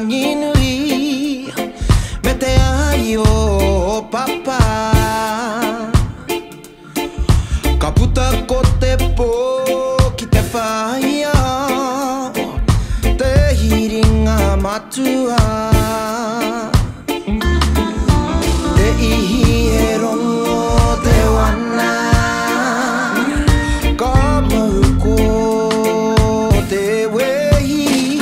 rangi nui me te ai o papa. Ka puta ko te pō ki te whaia, te hiringa matua. Te ihi e rongo te wana, ka mau ko te wehi.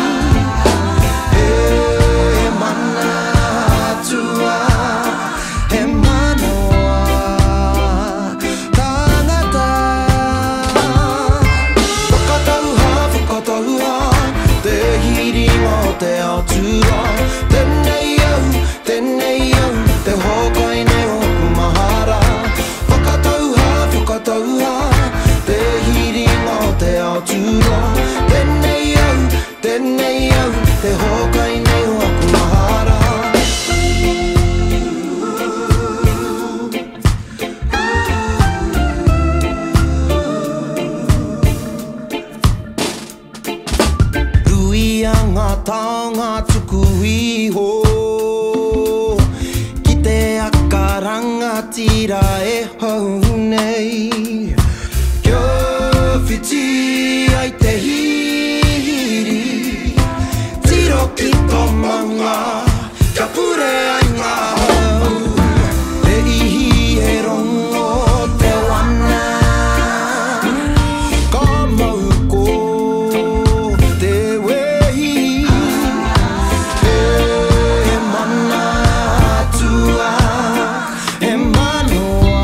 E mana atua, e manoa tangata. Whakatauha, te hiringa o te atua. Tenei au, te hokai ne o kumahara. Whakatauha, te hiringa o te atua. Tenei au, te hokai ne o kumahara. Rui a ngā taonga tuku iho, ki te akaranga tira e hau nei. Kia whiti ai te hiri, tiro ki tō maunga, kia pure ai ngā hau. Te ihi e rongo te wana, ka mau ko te wehi. E mana atua, e manoa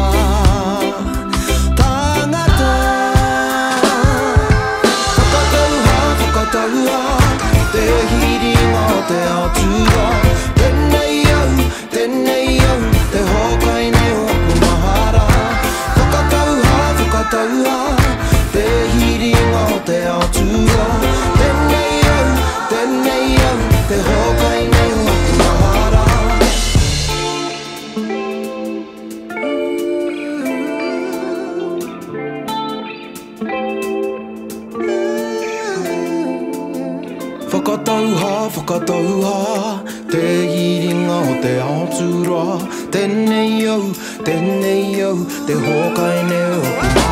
tangata. Whakatauha, te hiringa o te atua. Tenei au, te hokai ne o kumahara. Whakatauha, te hiringa o te atua. Tenei au, te hokai ne o kumahara. Whakatauha, te hiringa o te aotura. Tenei au, te hokai ne o kumahara.